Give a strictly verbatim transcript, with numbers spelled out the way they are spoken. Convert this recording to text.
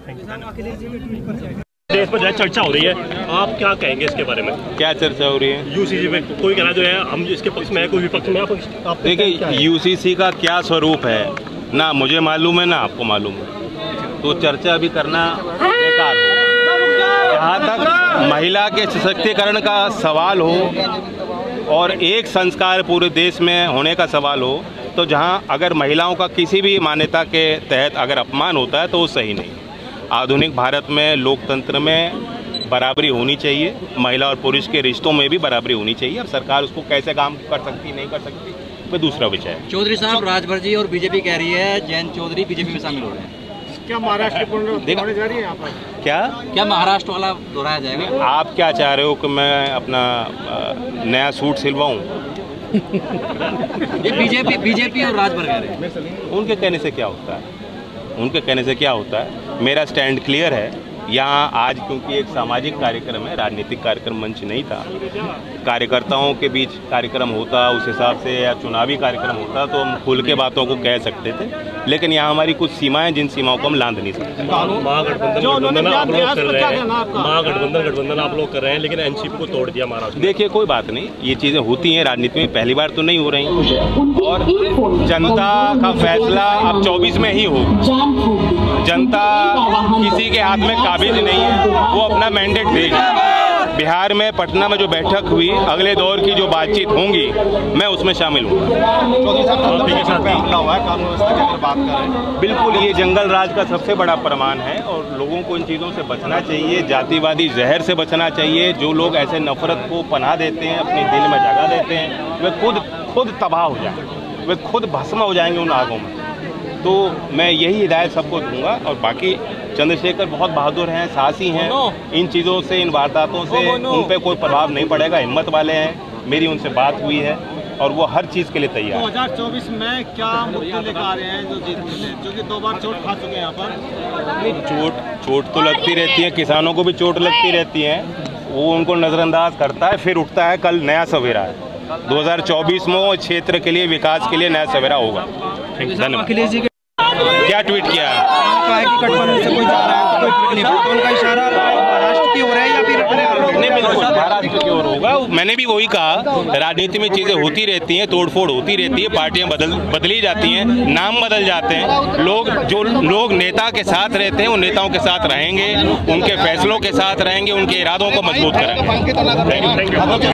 देश पर जो है चर्चा हो रही है, आप क्या कहेंगे इसके बारे में? क्या चर्चा हो रही है? यूसीसी में कोई कहना जो है हम इसके पक्ष में है, कोई विपक्ष में है। देखिए, यूसीसी का क्या स्वरूप है ना मुझे मालूम है ना आपको मालूम है, तो चर्चा भी करना बेकार हो। जहाँ तक महिला के सशक्तिकरण का सवाल हो और एक संस्कार पूरे देश में होने का सवाल हो, तो जहाँ अगर महिलाओं का किसी भी मान्यता के तहत अगर अपमान होता है तो वो सही नहीं। आधुनिक भारत में लोकतंत्र में बराबरी होनी चाहिए, महिला और पुरुष के रिश्तों में भी बराबरी होनी चाहिए। अब सरकार उसको कैसे काम कर सकती नहीं कर सकती वो दूसरा विषय है। चौधरी साहब, राजभर जी और बीजेपी कह रही है जयंत चौधरी बीजेपी में शामिल हो रहे हैं। क्या महाराष्ट्र होने जा रही है यहाँ पर? क्या क्या महाराष्ट्र वाला दोहराया जाएगा? आप क्या चाह रहे हो कि मैं अपना नया सूट सिलवाऊँ? ये बीजेपी बीजेपी और राजभर कह रहे हैं। उनके कहने से क्या होता है? उनके कहने से क्या होता है? मेरा स्टैंड क्लियर है। यहाँ आज क्योंकि एक सामाजिक कार्यक्रम है, राजनीतिक कार्यक्रम मंच नहीं था, कार्यकर्ताओं के बीच कार्यक्रम होता उस हिसाब से या चुनावी कार्यक्रम होता तो हम खुल के बातों को कह सकते थे, लेकिन यहाँ हमारी कुछ सीमाएं जिन सीमाओं को हम लांघ नहीं सकते। महागठबंधन आप लोग कर रहे हैं, महागठबंधन गठबंधन आप लोग कर रहे हैं, लेकिन एनसीपी को तोड़ दिया महाराष्ट्र। देखिए, कोई बात नहीं, ये चीज़ें होती हैं राजनीति में, पहली बार तो नहीं हो रही, और जनता का फैसला अब चौबीस में ही होगा। जनता किसी के हाथ में काबिज नहीं है, वो अपना मैंडेट देगी। बिहार में पटना में जो बैठक हुई, अगले दौर की जो बातचीत होंगी, मैं उसमें शामिल हूँ। बिल्कुल, ये जंगल राज का सबसे बड़ा प्रमाण है और लोगों को इन चीज़ों से बचना चाहिए, जातिवादी जहर से बचना चाहिए। जो लोग ऐसे नफरत को पनाह देते हैं, अपने दिल में जगह देते हैं, वे खुद खुद तबाह हो जाएंगे, वे खुद भस्म हो जाएंगे उन आगों में। तो मैं यही हिदायत सबको दूंगा। और बाकी चंद्रशेखर बहुत बहादुर हैं, साहसी हैं, इन चीज़ों से, इन वारदातों से उन पे कोई प्रभाव नहीं पड़ेगा, हिम्मत वाले हैं। मेरी उनसे बात हुई है और वो हर चीज़ के लिए तैयार है। दो हज़ार चौबीस में क्या मुद्दे लेकर आ रहे हैं जो जीतते थे, जो कि दो बार चोट खा चुके हैं यहाँ पर? चोट चोट तो लगती रहती है, किसानों को भी चोट लगती रहती है, वो उनको नज़रअंदाज करता है, फिर उठता है। कल नया सवेरा है, दो हज़ार चौबीस में क्षेत्र के लिए, विकास के लिए नया सवेरा होगा। धन्यवाद। क्या ट्वीट किया है? कहा है कि गठबंधन से कोई जा रहा है तो कोई तकलीफ, तो उनका इशारा महाराष्ट्र की ओर है या फिर अपने महाराष्ट्र की ओर होगा। मैंने भी वही कहा, राजनीति में चीज़ें होती रहती हैं, तोड़फोड़ होती रहती है, पार्टियां बदल बदली जाती हैं, नाम बदल जाते हैं। लोग जो लोग नेता के साथ रहते हैं, उन नेताओं के साथ रहेंगे, उनके फैसलों के साथ रहेंगे, उनके इरादों को मजबूत करेंगे।